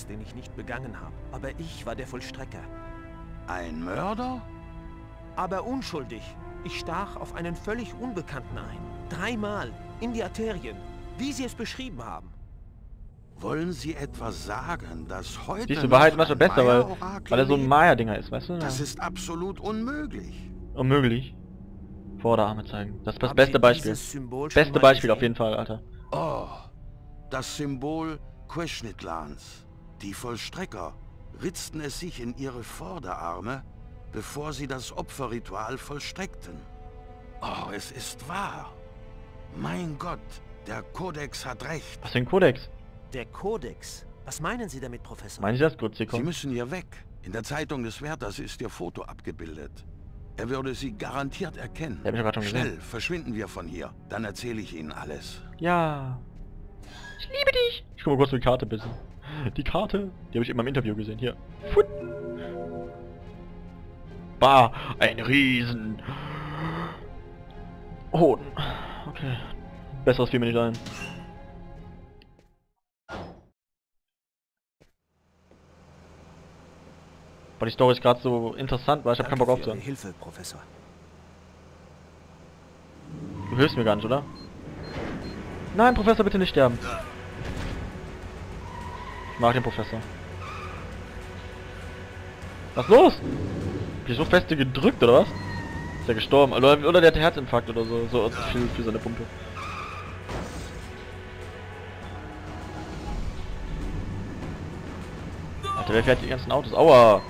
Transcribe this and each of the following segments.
den ich nicht begangen habe. Aber ich war der Vollstrecker. Ein Mörder? Aber unschuldig. Ich stach auf einen völlig Unbekannten ein. 3-mal. In die Arterien. Wie Sie es beschrieben haben. Wollen Sie etwas sagen, dass heute Siehst du, Wahrheit macht ein besser, Maya-Orakel weil er so ein lebt? Maya-Dinger ist, weißt du? Das ist absolut unmöglich. Unmöglich. Vorderarme zeigen. Das ist das Haben beste Sie Beispiel. dieses Symbol schon Beste mal Beispiel gesehen? auf jeden Fall, Alter. Oh, das Symbol Queshnitlans. Die Vollstrecker ritzten es sich in ihre Vorderarme, bevor sie das Opferritual vollstreckten. Oh, es ist wahr. Mein Gott, der Kodex hat recht. Was für ein Kodex? Der Kodex. Was meinen Sie damit, Professor? Meinen Sie das, Sie Grützikon? müssen hier weg. In der Zeitung des Wärters ist Ihr Foto abgebildet. Er würde Sie garantiert erkennen. Der hat mich doch gerade schon Schnell, gesehen. verschwinden wir von hier. Dann erzähle ich Ihnen alles. Ja. Ich liebe dich. Ich guck mal kurz auf die Karte ein bisschen. Die Karte, die habe ich immer im Interview gesehen. Hier. Fut. Bah, ein Riesen. Hoden. Okay. Besseres fiel mir nicht ein. Weil die Story ist gerade so interessant, weil ich habe keinen Bock Danke für aufzuhören. Ihre Hilfe, Professor. Du hilfst mir gar nicht, oder? Nein, Professor, bitte nicht sterben. Ich mag den Professor. Was ist los? Hab ich so feste gedrückt, oder was? Ist der gestorben? Oder der hat Herzinfarkt oder so. So viel für seine Pumpe. Alter, wer fährt die ganzen Autos? Aua!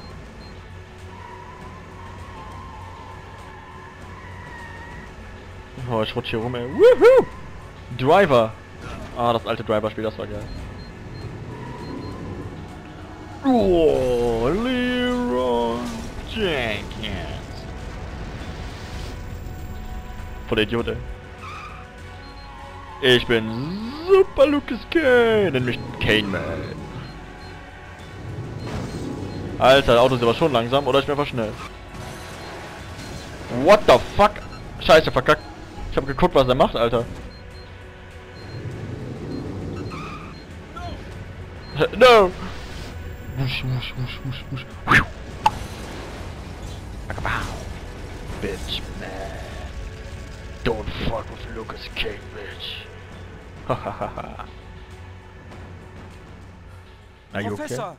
Oh, ich rutsche hier rum, ey. Woohoo! Driver! Ah, das alte Driver-Spiel, das war geil. Oh, Leroy Jenkins. Voll der Idiot, ey. Ich bin Super Lucas Kane. Nenn mich Kane Man. Alter, das Auto ist aber schon langsam, oder ich bin einfach schnell. What the fuck? Scheiße, verkackt. Ich hab geguckt, was er macht, Alter. No! Wusch, wusch, wusch, wusch, wusch. Bitch, man. Don't fuck with Lucas King, bitch. Hahaha. Are you okay? Professor!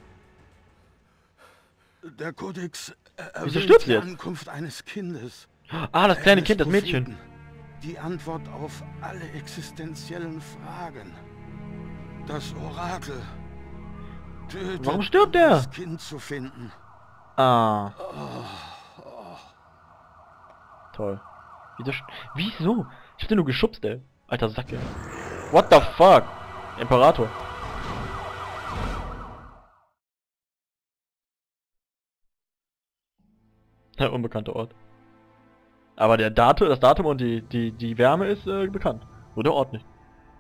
Der Kodex Wieso erwähnt stirbt sie die jetzt? Ankunft eines Kindes. Ah, das kleine Eines Kind, das Mädchen. Propheten. Die Antwort auf alle existenziellen Fragen. Das Orakel tötet, Warum stirbt um er? das Kind zu finden. Ah. Toll. Wieso? Ich hab den nur geschubst, ey. Alter Sack, ey. What the fuck? Imperator. Der unbekannte Ort. Aber das Datum und die Wärme ist bekannt. Nur der Ort nicht.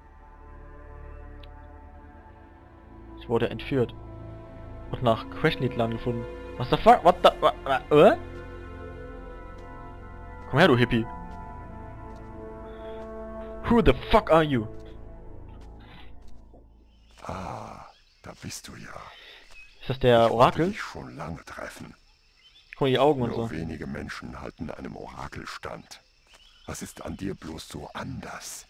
Ich wurde entführt. Und nach Queshnitlan gefunden. Was the fuck? What the... Komm her, du Hippie. Who the fuck are you? Ah, da bist du ja. Ist das der Ich wollte Orakel? dich schon lange treffen. Guck mal, die Augen und Nur so. wenige Menschen halten einem Orakel stand. Was ist an dir bloß so anders?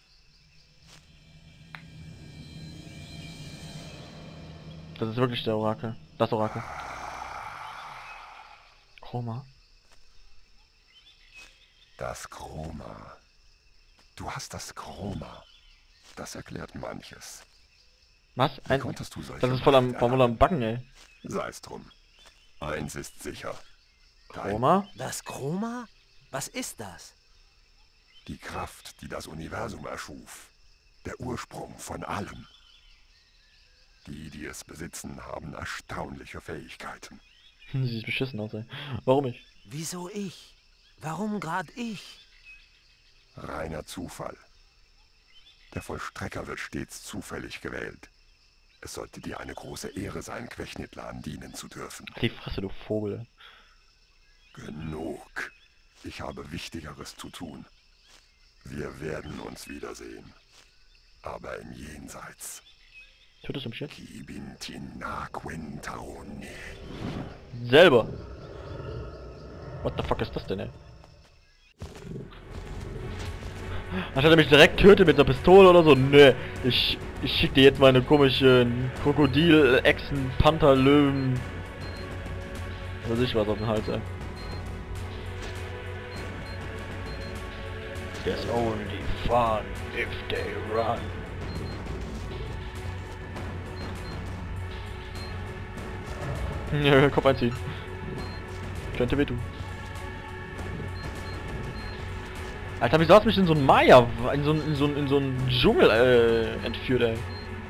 Das ist wirklich der Orakel. Das Orakel. Chroma. Das Chroma. Du hast das Chroma. Das erklärt manches. Was? Wie konntest du solche Das ist voll am Macht Backen, ey. erlangen? Sei's drum. Eins ist sicher. Chroma? Das Chroma? Was ist das? Die Kraft, die das Universum erschuf. Der Ursprung von allem. Die es besitzen, haben erstaunliche Fähigkeiten. Sie sieht beschissen aus, ey. Warum ich? Wieso ich? Warum gerade ich? Reiner Zufall. Der Vollstrecker wird stets zufällig gewählt. Es sollte dir eine große Ehre sein, Queshnitlan dienen zu dürfen. Die Fresse, du Vogel. Genug. Ich habe Wichtigeres zu tun. Wir werden uns wiedersehen. Aber im Jenseits. Tötest du mich jetzt? Kibintina Quintaone. Selber. What the fuck ist das denn, ey? Anstatt er mich direkt tötet mit einer Pistole oder so, ne. Ich schick dir jetzt meine komischen Krokodil, Echsen, Panther, Löwen. Was weiß ich was auf den Hals, ey. There's only fun if they run. Ja, Kopf einziehen. Könnte wehtun. Alter, wieso hast du mich in so ein Maya, in so einen Dschungel entführt, ey?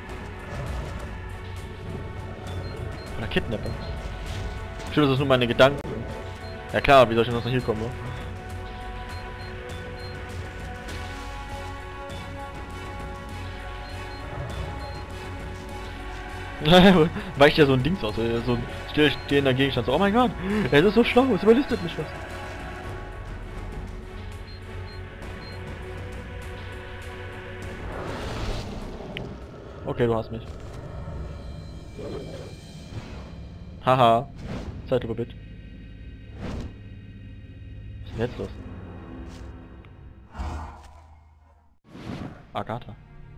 Oder Kidnapper. Stimmt, das ist nur meine Gedanken. Ja klar, wie soll ich denn noch hier kommen, ne? Weicht ja so ein Dings aus, so ein stillstehender Gegenstand. So, oh mein Gott, es ist so schlau, es überlistet mich was. Okay, du hast mich. Haha. Zeit über Bit. Was ist denn jetzt los? Agatha.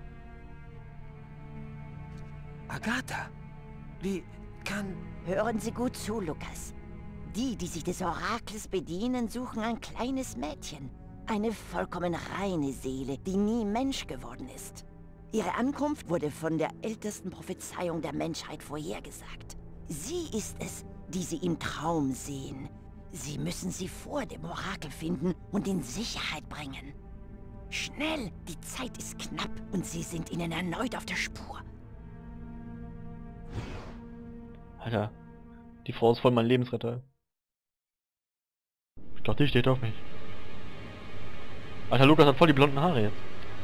Agatha? Wie kann... Hören Sie gut zu, Lukas. Die sich des Orakels bedienen, suchen ein kleines Mädchen. Eine vollkommen reine Seele, die nie Mensch geworden ist. Ihre Ankunft wurde von der ältesten Prophezeiung der Menschheit vorhergesagt. Sie ist es, die Sie im Traum sehen. Sie müssen sie vor dem Orakel finden und in Sicherheit bringen. Schnell, die Zeit ist knapp und Sie sind ihnen erneut auf der Spur. Alter, die Frau ist voll mein Lebensretter. Ich dachte, die steht auf mich. Alter, Lukas hat voll die blonden Haare jetzt.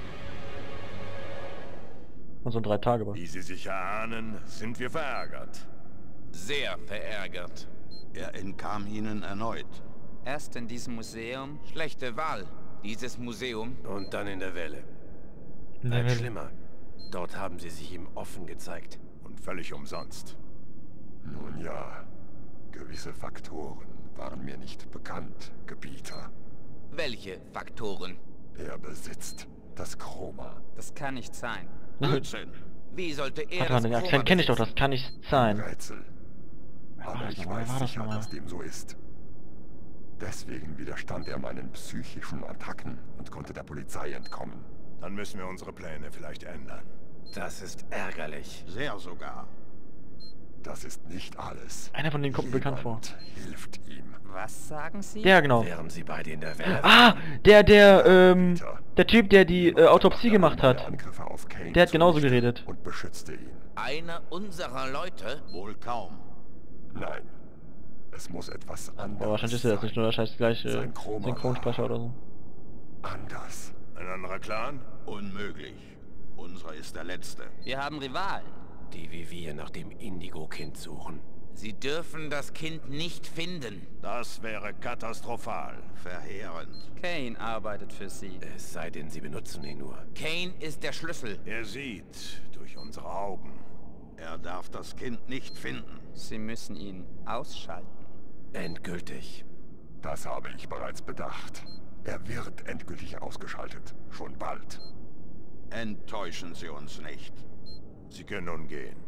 Und so ein 3 Tage war. Wie Sie sich erahnen, sind wir verärgert. Sehr verärgert. Er entkam ihnen erneut. Erst in diesem Museum. Schlechte Wahl. Dieses Museum. Und dann in der Welle. Nein, schlimmer. Dort haben sie sich ihm offen gezeigt. Und völlig umsonst. Nun ja, gewisse Faktoren waren mir nicht bekannt, Gebieter. Welche Faktoren? Er besitzt das Chroma. Das kann nicht sein. Blödsinn. Wie sollte er Warte mal, den Akzent kenne ich doch, das kann nicht sein. Rätsel. Aber das ich nochmal? weiß War das sicher, nochmal? dass dem so ist. Deswegen widerstand er meinen psychischen Attacken und konnte der Polizei entkommen. Dann müssen wir unsere Pläne vielleicht ändern. Das ist ärgerlich. Sehr sogar. Das ist nicht alles. Einer von denen kommt mir bekannt vor. Jemand hilft ihm. Was sagen Sie? Der, genau. Wären sie beide in der Welle... Ah, der Typ, der die Autopsie gemacht Meine hat. Angriffe auf Kane Der hat genauso zunichte geredet. und beschützte ihn. Einer unserer Leute? Wohl kaum. Nein. Es muss etwas anderes Aber wahrscheinlich ist er das nicht nur der scheiß gleiche Sein Chroma Synchronsprecher oder so. anders. Ein anderer Clan? Unmöglich. Unserer ist der letzte. Wir haben Rivalen. Die wie wir nach dem Indigo-Kind suchen. Sie dürfen das Kind nicht finden. Das wäre katastrophal. Verheerend. Kane arbeitet für Sie. Es sei denn, sie benutzen ihn nur. Kane ist der Schlüssel. Er sieht durch unsere Augen. Er darf das Kind nicht finden. Sie müssen ihn ausschalten. Endgültig. Das habe ich bereits bedacht. Er wird endgültig ausgeschaltet. Schon bald. Enttäuschen Sie uns nicht. Sie können nun gehen.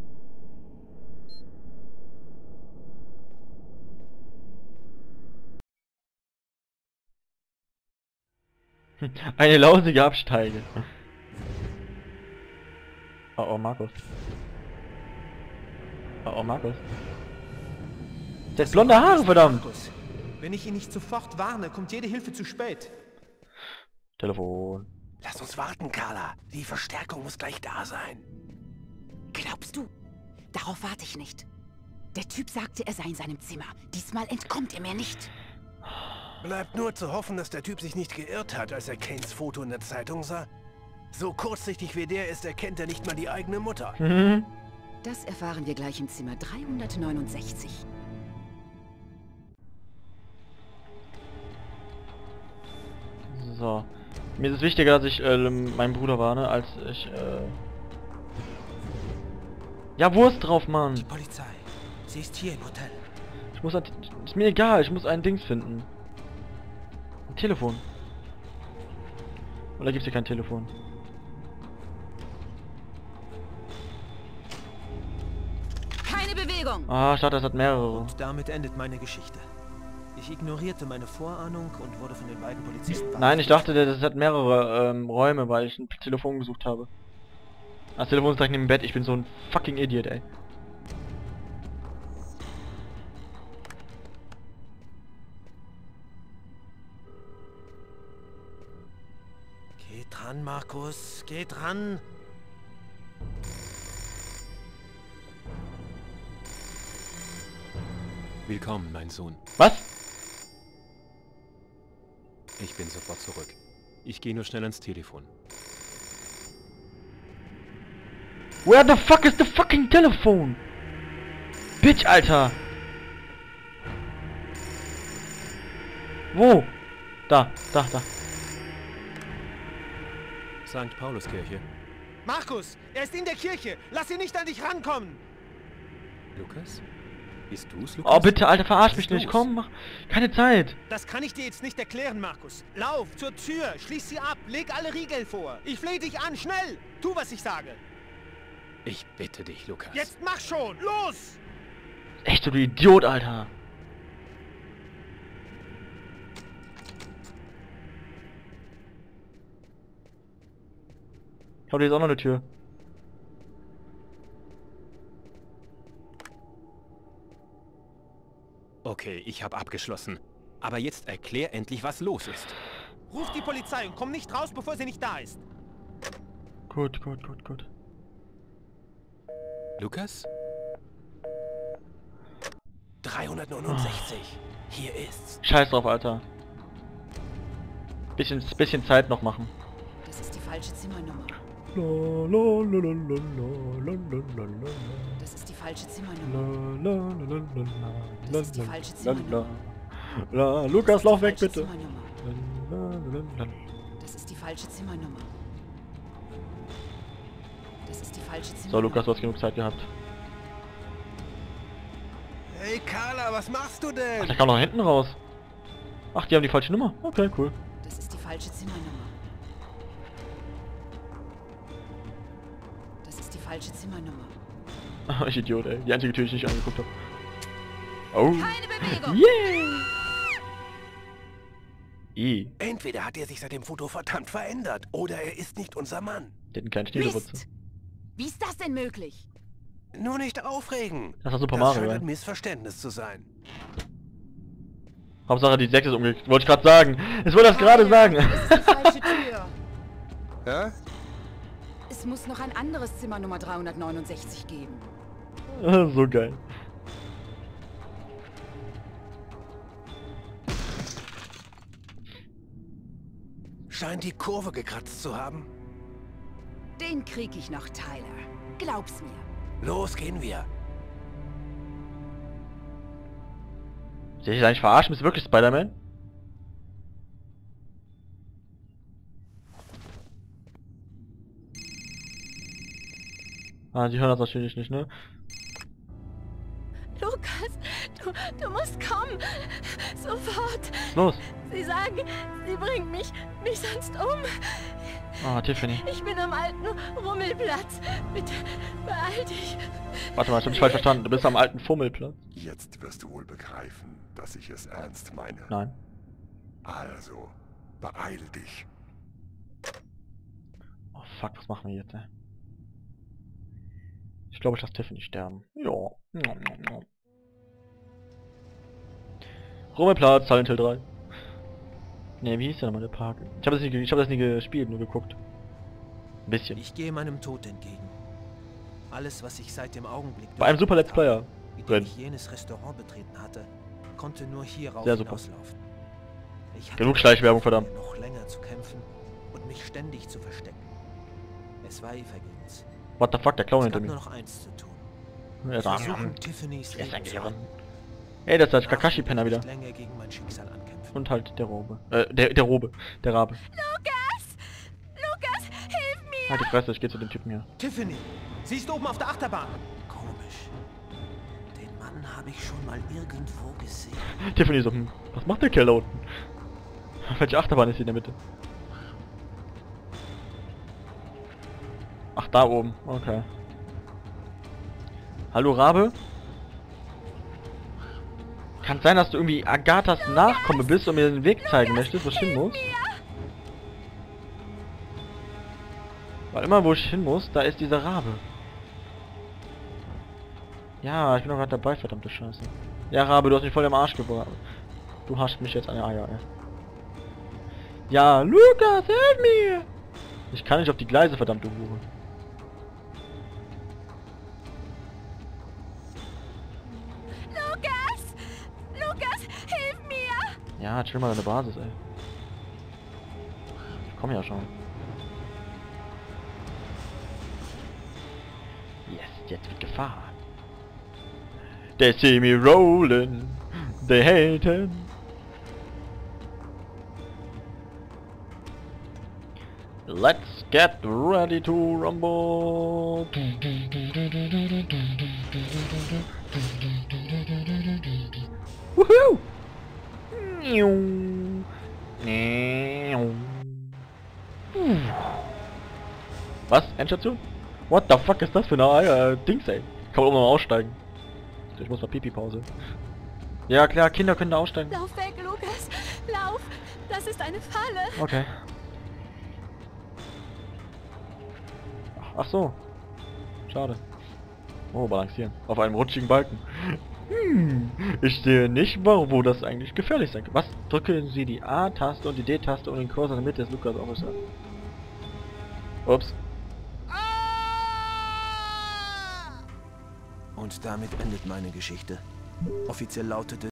Eine lausige Absteige. Oh, Markus. Oh, Markus. Der hat blonde Haare, verdammt! Markus, wenn ich ihn nicht sofort warne, kommt jede Hilfe zu spät. Telefon. Lass uns warten, Carla. Die Verstärkung muss gleich da sein. Glaubst du? Darauf warte ich nicht. Der Typ sagte, er sei in seinem Zimmer. Diesmal entkommt er mir nicht. Bleibt nur zu hoffen, dass der Typ sich nicht geirrt hat, als er Kanes Foto in der Zeitung sah. So kurzsichtig wie der ist, erkennt er nicht mal die eigene Mutter. Mhm. Das erfahren wir gleich im Zimmer 369. So. Mir ist es wichtiger, dass ich meinen Bruder warne, als ich Ja, Wurst drauf, Mann. Die Polizei. Sie ist hier im Hotel. Ich muss... Ist mir egal, ich muss ein Dings finden. Ein Telefon. Oder gibt's hier kein Telefon? Keine Bewegung! Ah, schade, das hat mehrere. Und damit endet meine Geschichte. Ich ignorierte meine Vorahnung und wurde von den beiden Polizisten... Nein, ich dachte, das hat mehrere Räume, weil ich ein Telefon gesucht habe. Das Telefon ist direkt neben dem Bett. Ich bin so ein fucking Idiot, ey. Geh dran, Markus. Geh dran. Willkommen, mein Sohn. Was? Ich bin sofort zurück. Ich gehe nur schnell ans Telefon. Where the fuck is the fucking telephone? Bitch, Alter. Wo? Da. St. Pauluskirche. Markus, er ist in der Kirche. Lass ihn nicht an dich rankommen. Lukas? Bist du's, Lukas? Oh, bitte, Alter, verarsch Was mich ist nicht. los? Komm, mach. Keine Zeit. Das kann ich dir jetzt nicht erklären, Markus. Lauf zur Tür, schließ sie ab, leg alle Riegel vor. Ich flehe dich an, schnell. Tu, was ich sage. Ich bitte dich, Lukas. Jetzt mach schon, los! Echt, du Idiot, Alter. Ich glaube, hier ist auch noch eine Tür. Okay, ich habe abgeschlossen. Aber jetzt erklär endlich, was los ist. Ruf die Polizei und komm nicht raus, bevor sie nicht da ist. Gut. Lukas? 369. Hier ist's. Scheiß drauf, Alter. Bisschen Zeit noch machen. Das ist die falsche Zimmernummer. Das ist die falsche Zimmernummer. Das ist die falsche Zimmernummer. Lukas, lauf weg, Falsche bitte. Zimmernummer. Das ist die falsche Zimmernummer. Das ist die falsche Zimmernummer. So, Lukas, du hast genug Zeit gehabt. Hey Carla, was machst du denn? Ach, der kam noch hinten raus. Ach, die haben die falsche Nummer. Okay, cool. Das ist die falsche Zimmernummer. Das ist die falsche Zimmernummer. Ich Idiot, ey. Die einzige Tür, die ich nicht angeguckt habe. Oh. Keine Bewegung! Yeah! Entweder hat er sich seit dem Foto verdammt verändert, oder er ist nicht unser Mann. Der hat einen kleinen Schniedelwurzel. Mist! Wie ist das denn möglich? Nur nicht aufregen. Das ist Super Das Mario, scheint ey. ein Missverständnis zu sein. Hauptsache die 6 ist umgekehrt. Wollte ich gerade sagen. Ich wollte das gerade sagen. Das ist die falsche Tür. Ja? Es muss noch ein anderes Zimmer Nummer 369 geben. So geil. Scheint die Kurve gekratzt zu haben. Den krieg ich noch, Tyler. Glaub's mir. Los, gehen wir. Soll ich eigentlich verarschen? Bist du wirklich Spider-Man? Ah, die hören das natürlich nicht, ne? Lukas, du musst kommen. Sofort. Los! Sie sagen, sie bringen mich sonst um. Ah, Tiffany. Ich bin am alten Rummelplatz. Bitte, beeil dich. Warte mal, ich hab dich falsch verstanden. Du bist am alten Fummelplatz. Jetzt wirst du wohl begreifen, dass ich es ernst meine. Nein. Also, beeil dich. Oh fuck, was machen wir jetzt, ey? Ich glaube, ich lasse Tiffany sterben. Ja. Rummelplatz, Silent Hill 3. Ne, wie hieß der nochmal der Park? Ich habe das nie gespielt, nur geguckt. Ein bisschen. Ich gehe meinem Tod entgegen. Alles, was ich seit dem Augenblick... Bei einem super Let's Player. Mit dem ich jenes Restaurant betreten hatte, konnte nur hierauf Sehr super. hinauslaufen. Ich hatte Genug Schleichwerbung, verdammt. noch länger zu kämpfen und mich ständig zu verstecken. Es war vergebens. What the fuck, der Clown Es hinter gab nur mir. noch eins zu tun. Er ist Versuchen, Tiffany's Er ist ein Leben zu Gehirn. retten. Ey, das ist der Danach Kakashi-Penner würde wieder. ich nicht länger gegen mein Schicksal ankämpfen. Und halt der Robe. Der Robe. Der Rabe. Lukas! Lukas, hilf mir! Halt die Fresse, ich geh zu dem Typen hier. Tiffany, sie ist oben auf der Achterbahn. komisch. Den Mann habe ich schon mal irgendwo gesehen. Tiffany so, was macht der Kerl da unten? Welche Achterbahn ist hier in der Mitte? Ach, da oben. Okay. Hallo, Rabe? Kann sein, dass du irgendwie Agathas Nachkomme bist und mir den Weg zeigen möchtest, wo ich hin muss? Weil immer, wo ich hin muss, da ist dieser Rabe. Ja, ich bin doch gerade dabei, verdammte Scheiße. Ja, Rabe, du hast mich voll im Arsch gebracht. Du hast mich jetzt an der Eier, ey. Ja, Lukas, hilf mir! Ich kann nicht auf die Gleise, verdammte Hure. Lukas! Lukas, hilf mir! Ja, chill mal an der Basis, ey. Ich komm ja schon. Yes, jetzt wird gefahren. They see me rolling. They hating. Let's get ready to rumble. Woohoo! Was? Endstation? What the fuck ist das für eine Dings, ey? Kann man auch noch mal aussteigen. Ich muss mal Pipi-Pause. Ja klar, Kinder können da aussteigen. Lauf weg, Lukas! Lauf! Das ist eine Falle! Okay. Ach so. Schade. Oh, balancieren. Auf einem rutschigen Balken. Ich sehe nicht, wo das eigentlich gefährlich sein kann. Was? Drücken Sie die A-Taste und die D-Taste und den Cursor in der Mitte des Lukas Officer. Ups. Und damit endet meine Geschichte. Offiziell lautete...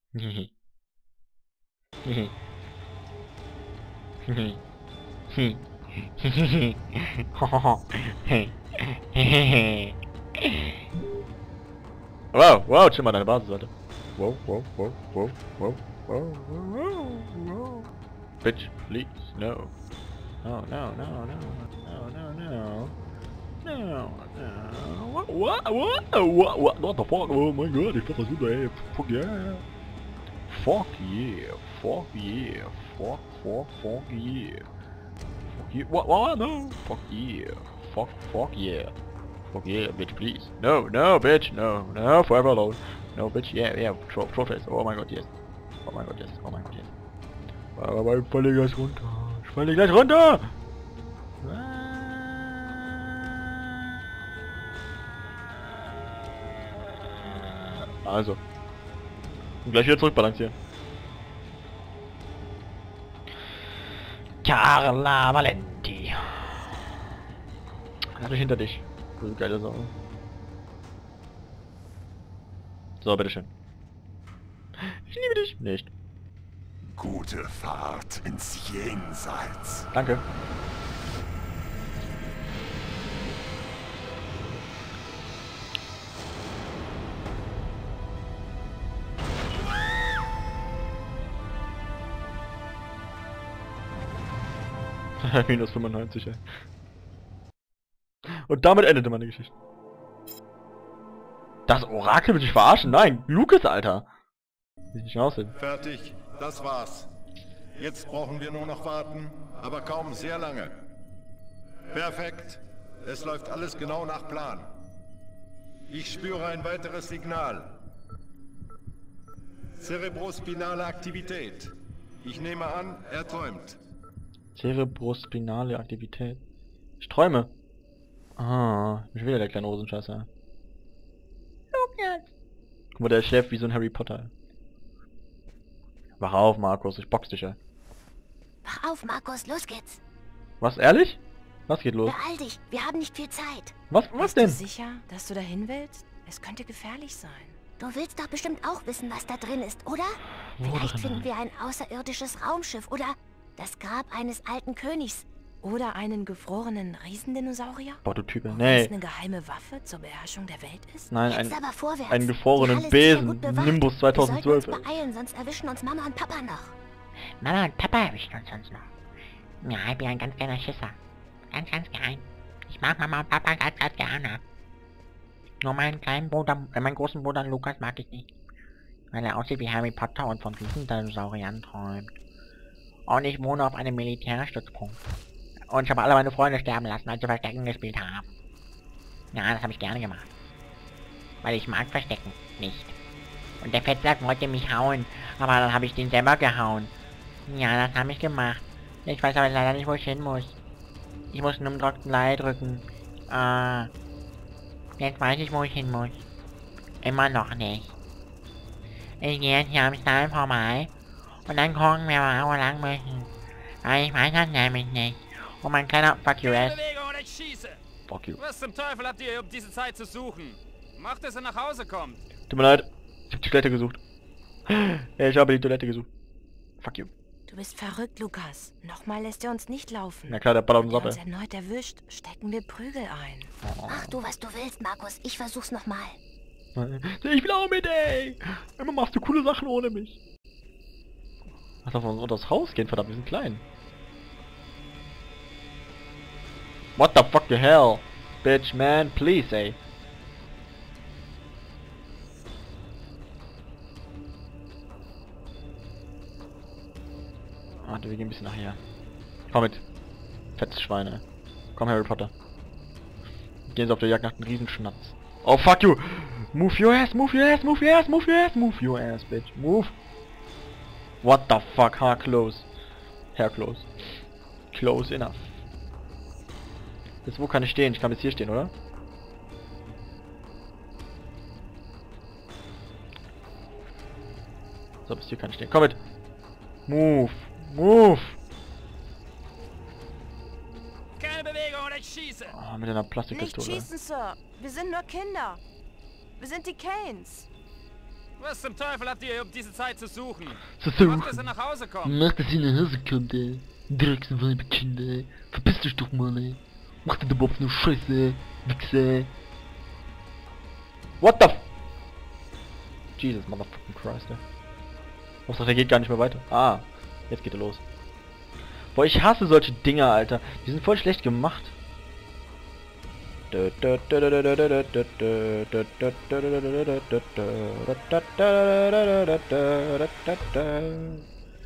Wow, wow, chill mal deine Basisseite. Wow, wow, wow, wow, wow, wow, wow, wow. Bitch, please, no. No, no, no, no, no, no, no. No, no. What the fuck? Oh mein Gott, ich fass das super, ey. Fuck yeah. Fuck yeah. Fuck yeah. Fuck yeah. Fuck yeah. What? No. Fuck yeah. Fuck yeah. Fuck yeah, bitch, please. No, no, bitch, no. No, forever alone. No, bitch, yeah. Trophies. Oh mein Gott, yes. Oh mein Gott, yes. Oh mein Gott, yes. Aber ich falle gleich runter. Ich falle gleich runter! Also. Und gleich wieder zurückbalancieren. Carla Valenti. Lass mich hinter dich. Das ist geile Sache. So, bitteschön. Ich liebe dich. Nicht. Gute Fahrt ins Jenseits. Danke. Minus 95, ey. Und damit endete meine Geschichte. Das Orakel will dich verarschen? Nein, Lukas, Alter. Wie nicht aussehen. Fertig, das war's. Jetzt brauchen wir nur noch warten, aber kaum sehr lange. Perfekt. Es läuft alles genau nach Plan. Ich spüre ein weiteres Signal. Cerebrospinale Aktivität. Ich nehme an, er träumt. Cerebrospinale Aktivität. Ich träume. Ah, ich bin wieder der kleine Rosenscheißer. Guck mal, der schläft wie so ein Harry Potter. Wach auf, Markus, ich box dich, ey. Wach auf, Markus, los geht's. Was, ehrlich? Was geht los? Beeil dich, wir haben nicht viel Zeit. Was denn? Bist du sicher, dass du dahin willst? Es könnte gefährlich sein. Du willst doch bestimmt auch wissen, was da drin ist, oder? Vielleicht finden wir ein außerirdisches Raumschiff oder das Grab eines alten Königs. Oder einen gefrorenen Riesendinosaurier? Boah, du Typ, Wenn es eine geheime Waffe zur Beherrschung der Welt ist? Nein, aber einen gefrorenen Besen. Nimbus 2012. Wir sollten uns beeilen, sonst erwischen uns Mama und Papa noch. Mama und Papa erwischen uns sonst noch. Ja, ich bin ein ganz kleiner Schisser. Ganz, ganz geheim. Ich mag Mama und Papa ganz, ganz gerne. Nur meinen kleinen Bruder, meinen großen Bruder Lukas mag ich nicht. Weil er aussieht wie Harry Potter und von Riesendinosauriern träumt. Und ich wohne auf einem Militärstützpunkt. Und ich habe alle meine Freunde sterben lassen, als sie Verstecken gespielt haben. Ja, das habe ich gerne gemacht. Weil ich mag Verstecken nicht. Und der Fettsack wollte mich hauen, aber dann habe ich den selber gehauen. Ja, das habe ich gemacht. Ich weiß aber leider nicht, wo ich hin muss. Ich muss nur im Drückenlei drücken. Jetzt weiß ich, wo ich hin muss. Immer noch nicht. Ich gehe jetzt hier am Stall vorbei. Und dann gucken wir mal, wo wir lang müssen. Aber ich weiß das nämlich nicht. Und mein kleiner... Fuck you, ass. Bewegung oder ich schieße! Fuck you. Was zum Teufel habt ihr um diese Zeit zu suchen? Macht, dass er nach Hause kommt. Tut mir leid. Ich hab die Toilette gesucht. Ja, ich habe die Toilette gesucht. Fuck you. Du bist verrückt, Lukas. Nochmal lässt er uns nicht laufen. Na klar, der ballert uns Wenn ab, er uns ey. erneut erwischt, stecken wir Prügel ein. Mach du, was du willst, Markus. Ich versuch's nochmal. Ich will auch mit, ey! Immer machst du coole Sachen ohne mich. Ach, darf man unter das Haus gehen? Verdammt, wir sind klein. What the fuck the hell? Bitch, man, please, ey. Warte, wir gehen ein bisschen nachher. Komm mit. Fettes Schweine. Komm, Harry Potter. Gehen Sie auf der Jagd nach dem Riesenschnatz. Oh, fuck you! Move your ass, move your ass, move your ass, move your ass, move your ass, bitch. Move! What the fuck, how close? Hair close. Close enough. Jetzt wo kann ich stehen? Ich kann bis hier stehen, oder? So, bis hier kann ich stehen. Komm mit! Move! Move! Keine Bewegung oder ich schieße! Oh, mit einer Nicht Plastikpistole. schießen, Sir. Wir sind nur Kinder. Wir sind die Kanes. Was zum Teufel habt ihr um diese Zeit zu suchen? Zu suchen. Macht, dass er nach Hause kommt. Mach, dass ihr nach Hause kommt, ey. Drecksweibekind, ey. Verpiss dich doch mal, ey. Mach dir überhaupt nur Scheiße, Wichse. What the f... Jesus, motherfucking Christ, ey. Hauptsache, der geht gar nicht mehr weiter. Ah, jetzt geht er los. Boah, ich hasse solche Dinger, Alter. Die sind voll schlecht gemacht.